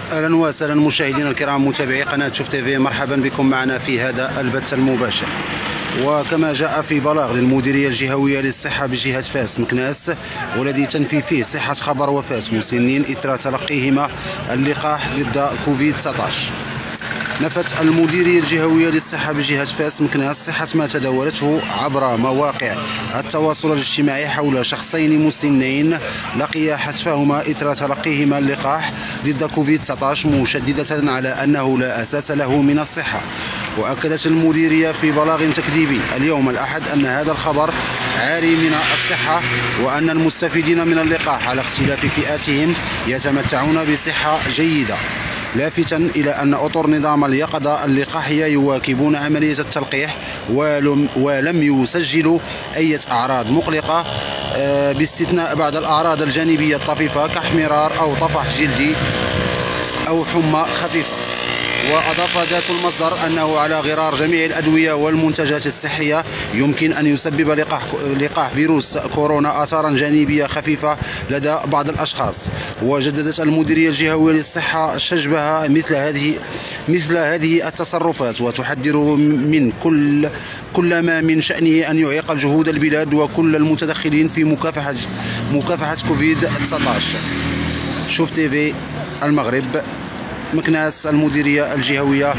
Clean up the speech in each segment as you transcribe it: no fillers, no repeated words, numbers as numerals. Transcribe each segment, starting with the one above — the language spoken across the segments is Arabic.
اهلا وسهلا مشاهدينا الكرام متابعي قناه شوف تي في، مرحبا بكم معنا في هذا البث المباشر. وكما جاء في بلاغ للمديريه الجهويه للصحه بجهه فاس مكناس والذي تنفي فيه صحه خبر وفاه مسنين اثر تلقيهما اللقاح ضد كوفيد 19. نفت المديريه الجهويه للصحه بجهه فاس مكناس صحه ما تداولته عبر مواقع التواصل الاجتماعي حول شخصين مسنين لقيا حتفهما اثر تلقيهما اللقاح ضد كوفيد 19، مشدده على انه لا اساس له من الصحه. واكدت المديريه في بلاغ تكذيبي اليوم الاحد ان هذا الخبر عاري من الصحه، وان المستفيدين من اللقاح على اختلاف فئاتهم يتمتعون بصحه جيده، لافتا إلى أن أطر نظام اليقظة اللقاحية يواكبون عملية التلقيح ولم يسجلوا أي أعراض مقلقة باستثناء بعض الأعراض الجانبية الطفيفة كاحمرار أو طفح جلدي أو حمى خفيفة. وأضاف ذات المصدر أنه على غرار جميع الأدوية والمنتجات الصحية يمكن أن يسبب لقاح فيروس كورونا آثارا جانبية خفيفة لدى بعض الأشخاص. وجددت المديرية الجهوية للصحة شجبها مثل هذه التصرفات، وتحذر من كل ما من شأنه أن يعيق جهود البلاد وكل المتدخلين في مكافحة كوفيد 19. شوف تي في المغرب، مكناس، المديرية الجهوية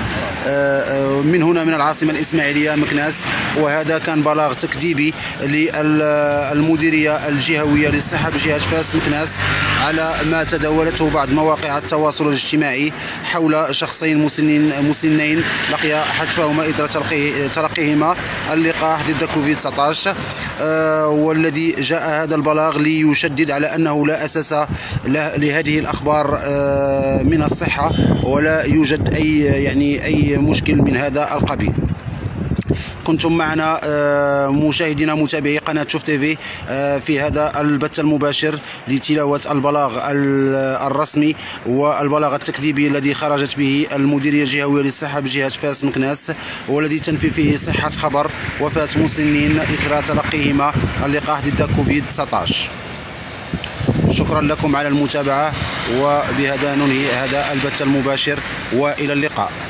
من هنا من العاصمة الإسماعيلية مكناس. وهذا كان بلاغ تكذيبي للمديرية الجهوية للصحة بجهة فاس مكناس على ما تداولته بعض مواقع التواصل الاجتماعي حول شخصين مسنين لقيا حتفهما إثر تلقيهما اللقاح ضد كوفيد 19، والذي جاء هذا البلاغ ليشدد على أنه لا أساس لهذه الأخبار من الصحة، ولا يوجد أي مشكل من هذا القبيل. كنتم معنا مشاهدينا متابعي قناة شوف تي في في هذا البث المباشر لتلاوة البلاغ الرسمي والبلاغ التكذيبي الذي خرجت به المديرية الجهوية للصحة بجهة فاس مكناس، والذي تنفي فيه صحة خبر وفاة مسنين إثر تلقيهما اللقاح ضد كوفيد 19. شكرا لكم على المتابعة، وبهذا ننهي هذا البث المباشر، وإلى اللقاء.